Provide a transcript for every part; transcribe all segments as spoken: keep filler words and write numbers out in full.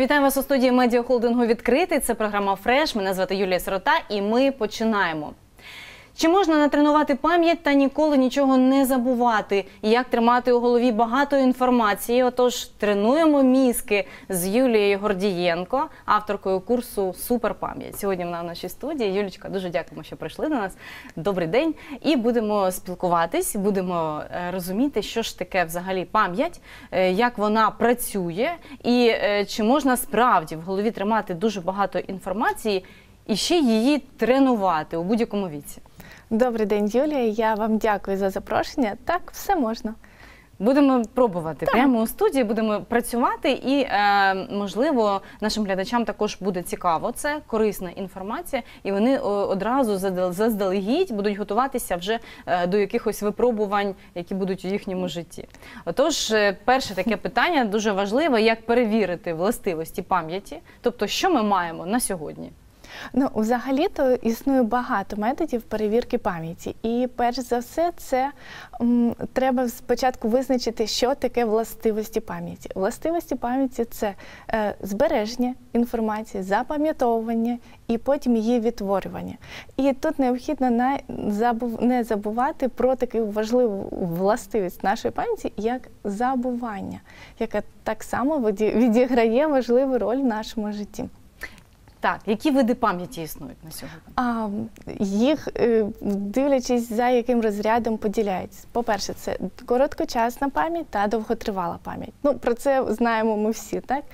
Вітаю вас у студії медіахолдингу «Відкритий». Це програма «Фреш». Мене звати Юлія Сирота і ми починаємо. Чи можна натренувати пам'ять та ніколи нічого не забувати? І як тримати у голові багато інформації? Отож, тренуємо мізки з Юлією Гордієнко, авторкою курсу «Суперпам'ять». Сьогодні вона в нашій студії. Юлічка, дуже дякуємо, що прийшли до нас. Добрий день. І будемо спілкуватись, будемо розуміти, що ж таке взагалі пам'ять, як вона працює і чи можна справді в голові тримати дуже багато інформації і ще її тренувати у будь-якому віці. Добрий день, Юлія. Я вам дякую за запрошення. Так, все можна. Будемо пробувати. Так. Прямо у студії будемо працювати і, е, можливо, нашим глядачам також буде цікаво. Це корисна інформація, і вони одразу заздалегідь будуть готуватися вже е, до якихось випробувань, які будуть у їхньому житті. Отож, перше таке питання дуже важливе, як перевірити властивості пам'яті, тобто, що ми маємо на сьогодні? Ну, взагалі-то існує багато методів перевірки пам'яті. І перш за все, це м, треба спочатку визначити, що таке властивості пам'яті. Властивості пам'яті – це е, збереження інформації, запам'ятовування і потім її відтворювання. І тут необхідно на, забув, не забувати про таку важливу властивість нашої пам'яті, як забування, яка так само відіграє важливу роль в нашому житті. Так, які види пам'яті існують на сьогодні? А, їх, дивлячись, за яким розрядом поділяються. По-перше, це короткочасна пам'ять та довготривала пам'ять. Ну, про це знаємо ми всі, так?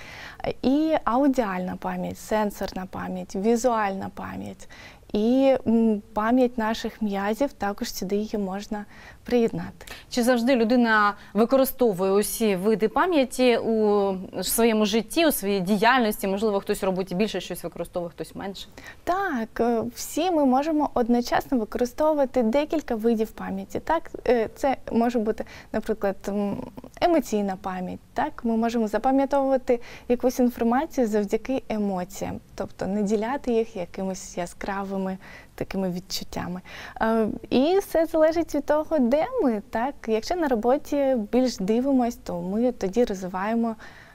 І аудіальна пам'ять, сенсорна пам'ять, візуальна пам'ять. І пам'ять наших м'язів, також сюди її можна приєднати. Чи завжди людина використовує усі види пам'яті у своєму житті, у своїй діяльності? Можливо, хтось робить більше щось використовує, хтось менше? Так, всі ми можемо одночасно використовувати декілька видів пам'яті. Так, це може бути, наприклад, емоційна пам'ять. Так, ми можемо запам'ятовувати якусь інформацію завдяки емоціям, тобто не діляти їх якимось яскравими такими відчуттями. І все залежить від того, де ми. Так? Якщо на роботі більш дивимось, то ми тоді розвиваємо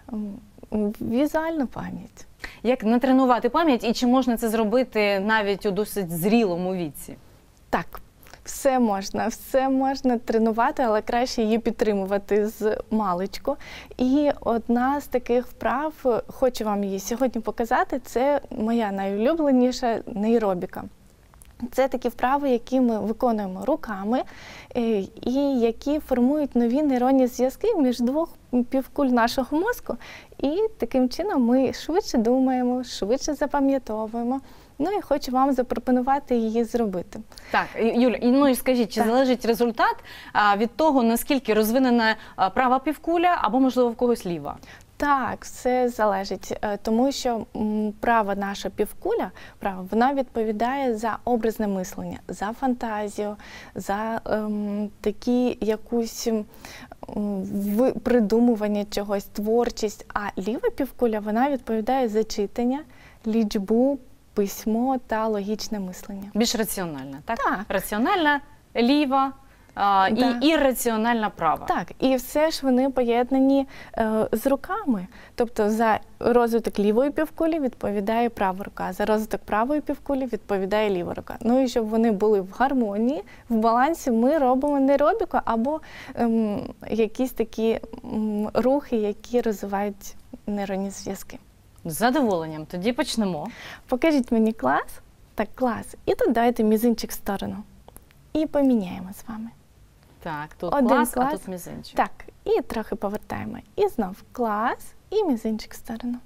візуальну пам'ять. Як натренувати пам'ять і чи можна це зробити навіть у досить зрілому віці? Так. Все можна, все можна тренувати, але краще її підтримувати з маличку. І одна з таких вправ, хочу вам її сьогодні показати, це моя найулюбленіша нейробіка. Це такі вправи, які ми виконуємо руками і які формують нові нейронні зв'язки між двох півкуль нашого мозку. І таким чином ми швидше думаємо, швидше запам'ятовуємо. Ну і хочу вам запропонувати її зробити. Так, Юля, ну і скажіть, чи так. залежить результат від того, наскільки розвинена права півкуля або, можливо, в когось ліва? Так, все залежить, тому що права наша півкуля, права, вона відповідає за образне мислення, за фантазію, за ем, такі якусь ем, придумування чогось, творчість, а ліва півкуля, вона відповідає за читання, лічбу, письмо та логічне мислення. Більш раціональна, так? Так. Раціональна, ліва а, да. і ірраціональна права. Так, і все ж вони поєднані е, з руками. Тобто за розвиток лівої півкулі відповідає права рука, за розвиток правої півкулі відповідає ліва рука. Ну і щоб вони були в гармонії, в балансі, ми робимо нейробіку або ем, якісь такі ем, рухи, які розвивають нейронні зв'язки. З задоволенням. Тоді почнемо. Покажіть мені клас. Так, клас. І тут дайте мізинчик в сторону. І поміняємо з вами. Так, тут Один клас, клас, а тут мізинчик. Так, і трохи повертаємо. І знов клас, і мізинчик в сторону.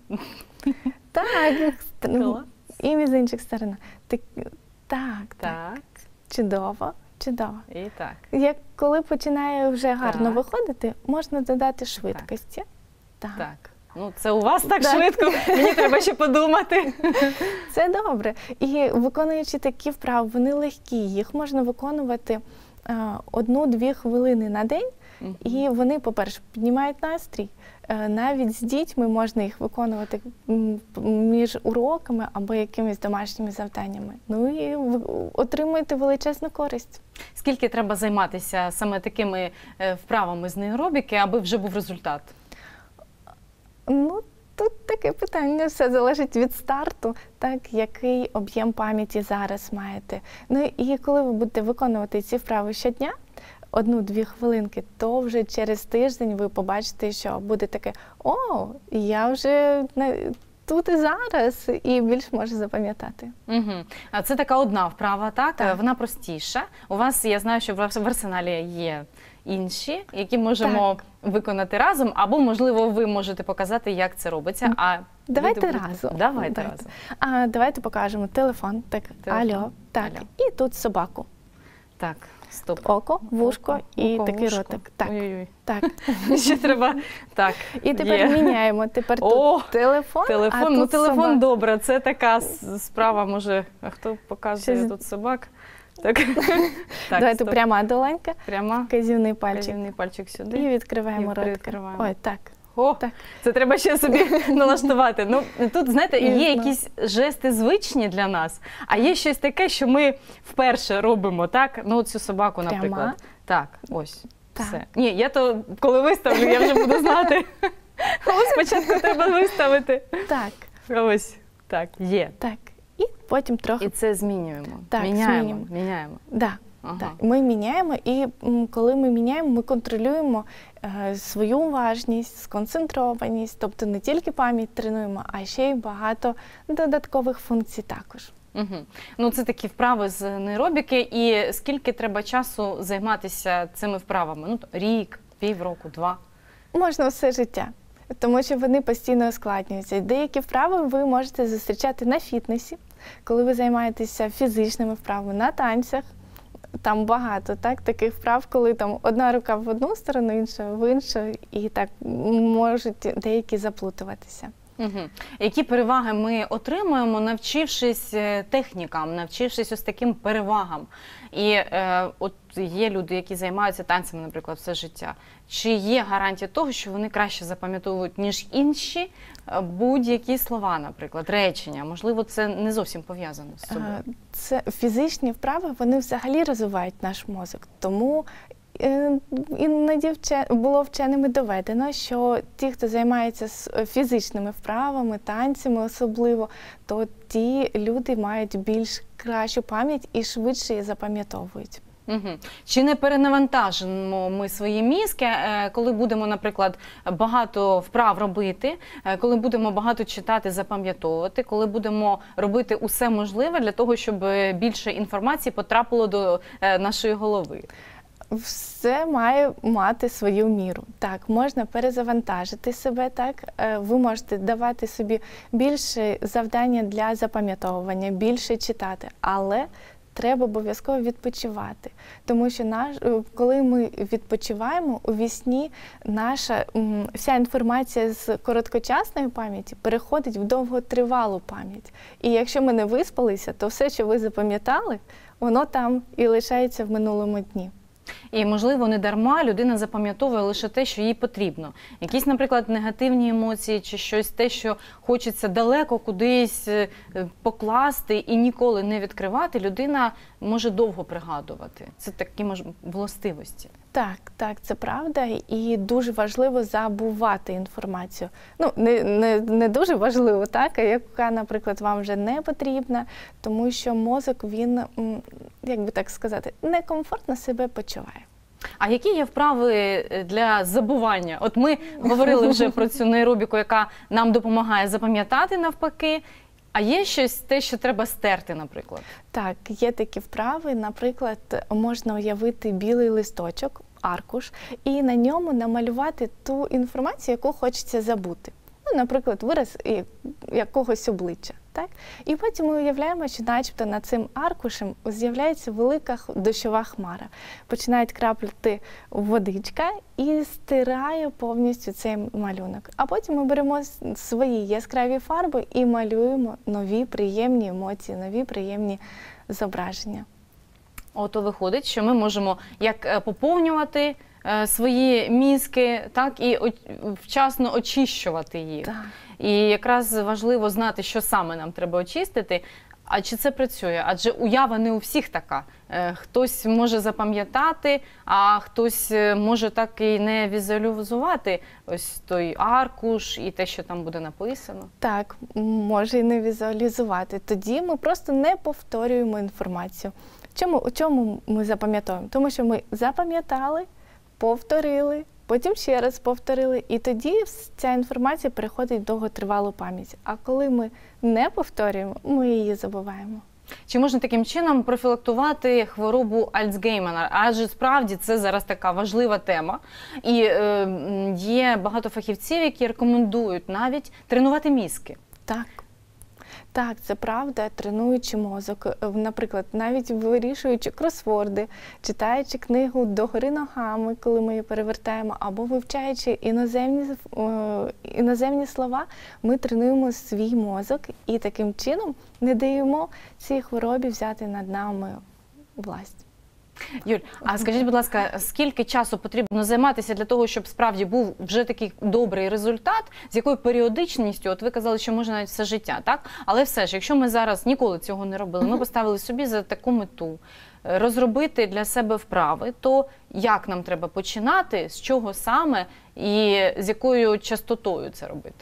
Так, клас. І мізинчик в сторону. Так, так, так. Чудово, чудово. І так. Як коли починає вже гарно так. виходити, можна додати швидкості. Так. так. Ну, це у вас так, так швидко, так. Мені треба ще подумати. Це добре. І виконуючи такі вправи, вони легкі, їх можна виконувати одну-дві хвилини на день, uh-huh. і вони, по-перше, піднімають настрій. Навіть з дітьми можна їх виконувати між уроками або якимись домашніми завданнями. Ну і отримуєте величезну користь. Скільки треба займатися саме такими вправами з нейробіки, аби вже був результат? Ну, тут таке питання, все залежить від старту, так, який об'єм пам'яті зараз маєте. Ну і коли ви будете виконувати ці вправи щодня, одну-дві хвилинки, то вже через тиждень ви побачите, що буде таке: о, я вже тут і зараз, і більш можу запам'ятати. Угу. А це така одна вправа, так? Так. Вона простіша. У вас, я знаю, що в арсеналі є інші, які можемо Так. виконати разом, або, можливо, ви можете показати, як це робиться. А Давайте люди будуть- разом. Давайте, Давайте. разом. А давайте покажемо телефон, так, Телефон. алло, так, Алло. і тут собаку. Так, стоп. Око, вушко Око, і око, такий вушко. ротик. Так, Ой-ой-ой. так. Ще треба. Так. І тепер є. міняємо. Тепер О, тут телефон, а Телефон, тут ну телефон собака. добре, це така с- справа, може, а хто показує Щось- тут собак? Так, так Давайте стоп. пряма долонька, Пряма, вказівний пальчик. вказівний пальчик сюди. І відкриваємо І ротик. відкриваємо. Ой, так. О, Так. це треба ще собі налаштувати. Ну, тут, знаєте, є Вірно. якісь жести звичні для нас, а є щось таке, що ми вперше робимо, так? Ну, цю собаку, Пряма. наприклад. Так, ось, Так. все. Ні, я то, коли виставлю, я вже буду знати. Ось спочатку треба виставити. Так, Ось, так, є. так. І потім трохи. І це змінюємо. Так, міняємо, змінюємо. міняємо. Да. Ага. Так, ми міняємо, і м, коли ми міняємо, ми контролюємо е, свою уважність, сконцентрованість, тобто не тільки пам'ять тренуємо, а ще й багато додаткових функцій також. Угу. Ну, це такі вправи з нейробіки. І скільки треба часу займатися цими вправами? Ну, рік, півроку, два? Можна все життя, тому що вони постійно ускладнюються. Деякі вправи ви можете зустрічати на фітнесі, коли ви займаєтеся фізичними вправами, на танцях. Там багато так, таких вправ, коли там одна рука в одну сторону, інша в іншу, і так можуть деякі заплутуватися. Угу. Які переваги ми отримуємо, навчившись е, технікам, навчившись ось таким перевагам? І е, от є люди, які займаються танцями, наприклад, все життя. Чи є гарантія того, що вони краще запам'ятовують, ніж інші е, будь-які слова, наприклад, речення? Можливо, це не зовсім пов'язано з собою. Е, Це фізичні вправи, вони взагалі розвивають наш мозок. Тому е, іноді вче- було вченими доведено, що ті, хто займається з фізичними вправами, танцями особливо, то ті люди мають більш кращу пам'ять і швидше її запам'ятовують. Угу. Чи не перенавантажимо ми свої мізки, е, коли будемо, наприклад, багато вправ робити, е, коли будемо багато читати, запам'ятовувати, коли будемо робити усе можливе для того, щоб більше інформації потрапило до е, нашої голови? Все має мати свою міру. Так, можна перезавантажити себе, так, е, ви можете давати собі більше завдання для запам'ятовування, більше читати, але треба обов'язково відпочивати, тому що наш, е, коли ми відпочиваємо, у вісні наша м, вся інформація з короткочасної пам'яті переходить в довготривалу пам'ять. І якщо ми не виспалися, то все, що ви запам'ятали, воно там і лишається в минулому дні. І, можливо, не дарма людина запам'ятовує лише те, що їй потрібно. Якісь, наприклад, негативні емоції чи щось те, що хочеться далеко кудись е, покласти і ніколи не відкривати, людина може довго пригадувати. Це такі мож... властивості. Так, так, це правда, і дуже важливо забувати інформацію. Ну, не, не, не дуже важливо, так, а яка, наприклад, вам вже не потрібна, тому що мозок, він, м, як би так сказати, некомфортно себе почуває. А які є вправи для забування? От ми говорили вже про цю нейробіку, яка нам допомагає запам'ятати навпаки, а є щось те, що треба стерти, наприклад? Так, є такі вправи, наприклад, можна уявити білий листочок, аркуш, і на ньому намалювати ту інформацію, яку хочеться забути. Ну, наприклад, вираз і- якогось обличчя. Так? І потім ми уявляємо, що начебто над цим аркушем з'являється велика х- дощова хмара. Починають крапляти водичка і стирає повністю цей малюнок. А потім ми беремо с- свої яскраві фарби і малюємо нові приємні емоції, нові приємні зображення. Ото виходить, що ми можемо як е, поповнювати е, свої мізки, так і о- вчасно очищувати їх. Так. І якраз важливо знати, що саме нам треба очистити. А чи це працює? Адже уява не у всіх така. Е, Хтось може запам'ятати, а хтось е, може так і не візуалізувати ось той аркуш і те, що там буде написано. Так, може і не візуалізувати. Тоді ми просто не повторюємо інформацію. Чому, у чому ми запам'ятовуємо? Тому що ми запам'ятали, повторили, потім ще раз повторили, і тоді ця інформація переходить в довготривалу пам'ять. А коли ми не повторюємо, ми її забуваємо. Чи можна таким чином профілактувати хворобу Альцгеймера? Адже справді це зараз така важлива тема. І е, є багато фахівців, які рекомендують навіть тренувати мізки. Так. Так, це правда, тренуючи мозок, наприклад, навіть вирішуючи кросворди, читаючи книгу «Догори ногами», коли ми її перевертаємо, або вивчаючи іноземні, іноземні слова, ми тренуємо свій мозок і таким чином не даємо цій хворобі взяти над нами власть. Юль, а скажіть, будь ласка, скільки часу потрібно займатися для того, щоб справді був вже такий добрий результат, з якою періодичністю, от ви казали, що можна навіть все життя, так? Але все ж, якщо ми зараз ніколи цього не робили, ми поставили собі за таку мету розробити для себе вправи, то як нам треба починати, з чого саме і з якою частотою це робити?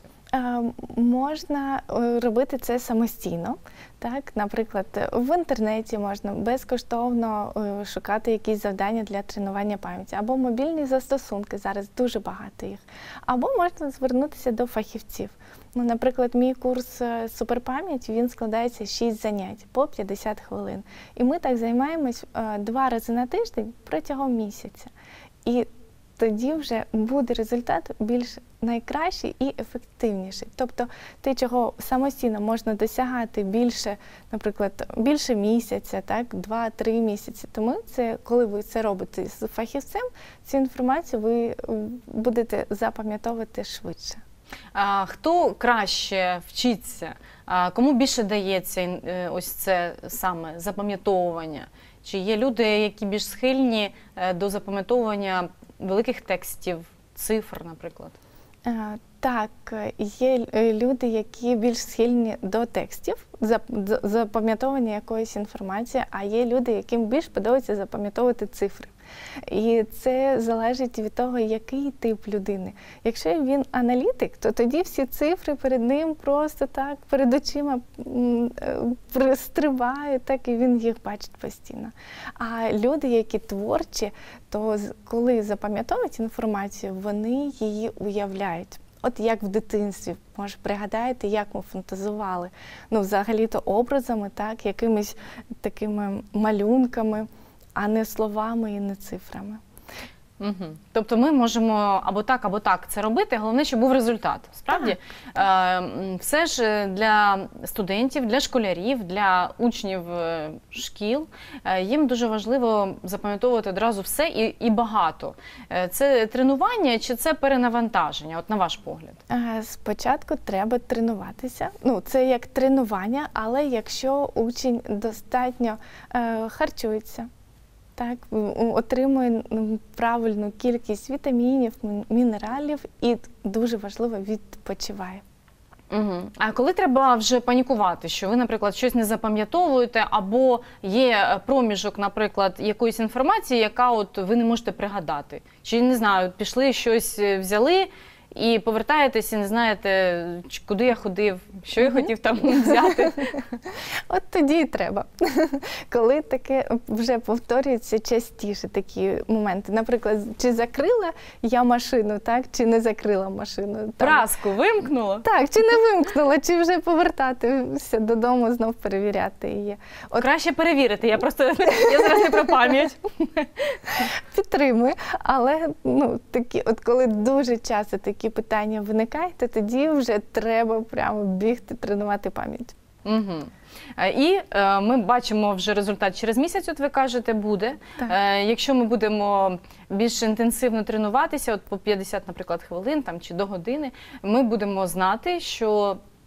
Можна робити це самостійно. Так, наприклад, в інтернеті можна безкоштовно шукати якісь завдання для тренування пам'яті, або мобільні застосунки, зараз дуже багато їх, або можна звернутися до фахівців. Ну, наприклад, мій курс «Суперпам'ять», він складається з шість занять по п'ятдесят хвилин. І ми так займаємось два рази на тиждень протягом місяця. І тоді вже буде результат більш найкращий і ефективніший. Тобто те, чого самостійно можна досягати більше, наприклад, більше місяця, так, два-три місяці. Тому це, коли ви це робите з фахівцем, цю інформацію ви будете запам'ятовувати швидше. А хто краще вчиться? А кому більше дається ось це саме запам'ятовування? Чи є люди, які більш схильні до запам'ятовування великих текстів, цифр, наприклад? Так, є люди, які більш схильні до текстів, запам'ятовування якоїсь інформації, а є люди, яким більш подобається запам'ятовувати цифри. І це залежить від того, який тип людини. Якщо він аналітик, то тоді всі цифри перед ним просто так, перед очима стрибають, так, і він їх бачить постійно. А люди, які творчі, то коли запам'ятовують інформацію, вони її уявляють. От як в дитинстві, може, пригадаєте, як ми фантазували. Ну, взагалі-то образами, так, якимись такими малюнками, а не словами і не цифрами. Угу. Тобто ми можемо або так, або так це робити, головне, щоб був результат. Справді, е, все ж для студентів, для школярів, для учнів шкіл, е, їм дуже важливо запам'ятовувати одразу все і, і багато. Е, це тренування чи це перенавантаження, от на ваш погляд? Е, спочатку треба тренуватися. Ну, це як тренування, але якщо учень достатньо е, харчується, так, отримує правильну кількість вітамінів, мінералів і, дуже важливо, відпочиває. Угу. А коли треба вже панікувати, що ви, наприклад, щось не запам'ятовуєте, або є проміжок, наприклад, якоїсь інформації, яка от ви не можете пригадати? Чи, не знаю, пішли, щось взяли, і повертаєтесь і не знаєте, куди я ходив, що я хотів там взяти. От тоді і треба. Коли таке вже повторюється частіше такі моменти. Наприклад, чи закрила я машину, так, чи не закрила машину. Там. Праску вимкнула? Так, чи не вимкнула, чи вже повертатися додому, знов перевіряти її. От... Краще перевірити, я просто, я зараз не про пам'ять. Підтримую, але, ну, такі, от коли дуже часто такі питання виникають, то тоді вже треба прямо бігти, тренувати пам'ять. Угу. І е, ми бачимо вже результат через місяць, от ви кажете, буде. Е, якщо ми будемо більш інтенсивно тренуватися, от по п'ятдесят, наприклад, хвилин там, чи до години, ми будемо знати, що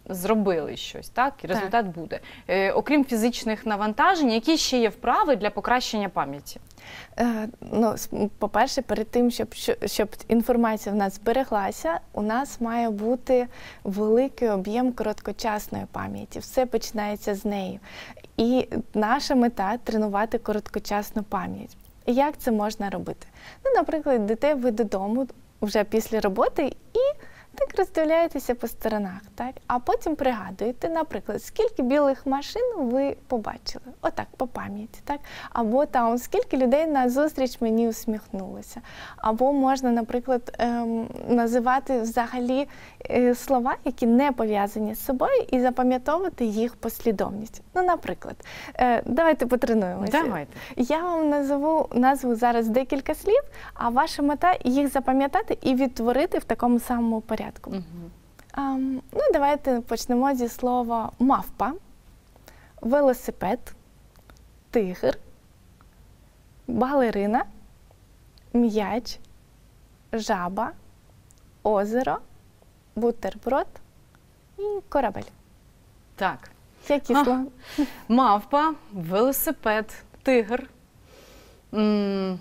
зробили щось, так? І результат так. буде. Е, окрім фізичних навантажень, які ще є вправи для покращення пам'яті? Е, ну, по-перше, перед тим, щоб, щоб інформація в нас збереглася, у нас має бути великий об'єм короткочасної пам'яті. Все починається з нею. І наша мета – тренувати короткочасну пам'ять. Як це можна робити? Ну, наприклад, йдете ви додому вже після роботи і так роздивляєтеся по сторонах, так? А потім пригадуєте, наприклад, скільки білих машин ви побачили, отак, по пам'яті, так? Або там, скільки людей на зустріч мені усміхнулося. Або можна, наприклад, ем, називати взагалі е, слова, які не пов'язані з собою, і запам'ятовувати їх послідовність. Ну, наприклад, е, давайте потренуємося. Давайте. Я вам назову, назву зараз декілька слів, а ваша мета їх запам'ятати і відтворити в такому самому порядку. Угу. Um, ну, давайте почнемо зі слова мавпа, велосипед, тигр, балерина, м'яч, жаба, озеро, бутерброд і корабель. Так. Які а, слова? Мавпа, велосипед, тигр, м-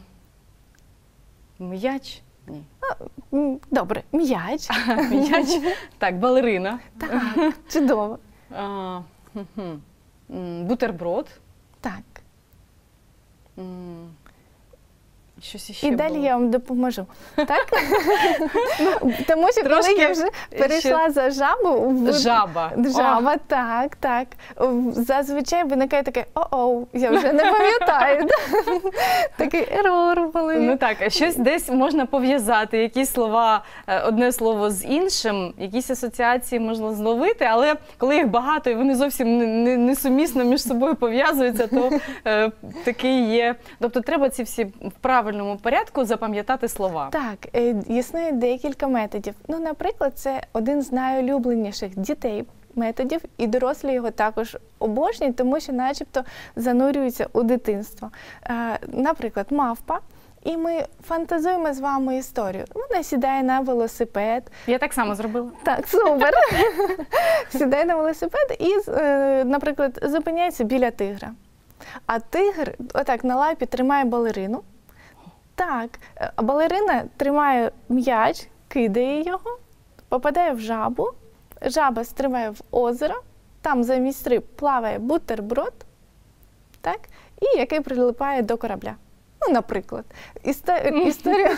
м'яч. Ні. Добре, м'яч. М'яч. Так, балерина. Так, чудово. А, бутерброд. Так. Щось іще І далі було. я вам допоможу. Так? Тому що Трошки коли я вже перейшла ще... за жабу... В... Жаба. Жаба, О. так, так. Зазвичай виникає таке, о-оу, я вже не пам'ятаю. Такий ерор в голові. Ну так, щось десь можна пов'язати, якісь слова, одне слово з іншим, якісь асоціації можна зловити, але коли їх багато і вони зовсім несумісно між собою пов'язуються, то е, такий є. Тобто треба ці всі вправи в правильному порядку запам'ятати слова. Так, е, існує декілька методів. Ну, наприклад, це один з найулюбленіших дітей методів, і дорослі його також обожнюють, тому що начебто занурюються у дитинство. Е, наприклад, мавпа. І ми фантазуємо з вами історію. Вона сідає на велосипед. Я так само зробила. Так, супер. Сідає на велосипед і, е, наприклад, зупиняється біля тигра. А тигр отак на лапі тримає балерину. Так, а балерина тримає м'яч, кидає його, попадає в жабу, жаба стрибає в озеро, там замість риб плаває бутерброд, так, і який прилипає до корабля. Ну, наприклад. Історія... Історія...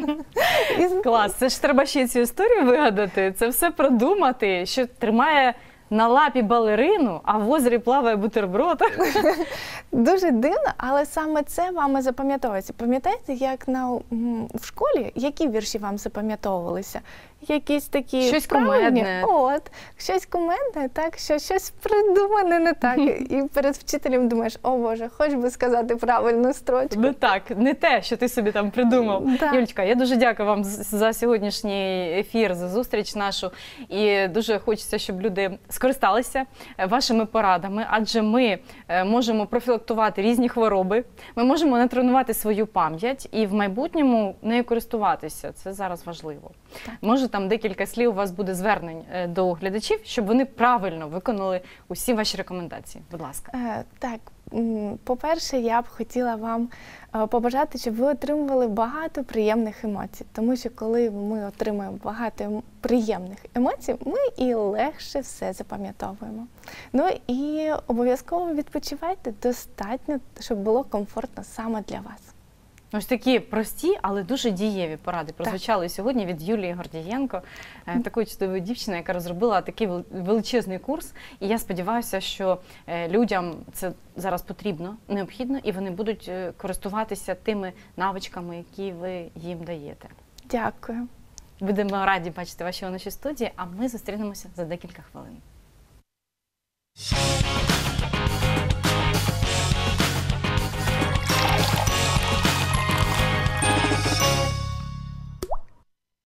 Клас, це ж треба ще цю історію вигадати, це все продумати, що тримає на лапі балерину, а в озері плаває бутерброд. Дуже дивно, але саме це вами запам'ятовується. Пам'ятаєте, як на, в школі, які вірші вам запам'ятовувалися? Якісь такі щось правильні? кумедне. От, щось кумедне, так, що щось придумане не так. І перед вчителем думаєш, о Боже, хоч би сказати правильну строчку. Ну так, не те, що ти собі там придумав. Да. Юлечка, я дуже дякую вам за сьогоднішній ефір, за зустріч нашу. І дуже хочеться, щоб люди скористалися вашими порадами, адже ми можемо профілактувати різні хвороби, ми можемо натренувати свою пам'ять і в майбутньому нею користуватися. Це зараз важливо. Так. Може, там декілька слів у вас буде звернень до глядачів, щоб вони правильно виконали усі ваші рекомендації. Будь ласка. Е, так, по-перше, я б хотіла вам побажати, щоб ви отримували багато приємних емоцій. Тому що коли ми отримуємо багато приємних емоцій, ми і легше все запам'ятовуємо. Ну і обов'язково відпочивайте достатньо, щоб було комфортно саме для вас. Ось такі прості, але дуже дієві поради прозвучали так. сьогодні від Юлії Гордієнко, такої чудової дівчини, яка розробила такий величезний курс. І я сподіваюся, що людям це зараз потрібно, необхідно, і вони будуть користуватися тими навичками, які ви їм даєте. Дякую. Будемо раді бачити вас у нашій студії, а ми зустрінемося за декілька хвилин.